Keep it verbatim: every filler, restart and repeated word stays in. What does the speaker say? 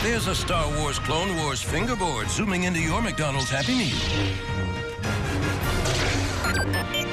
There's a Star Wars Clone Wars fingerboard zooming into your McDonald's Happy Meal.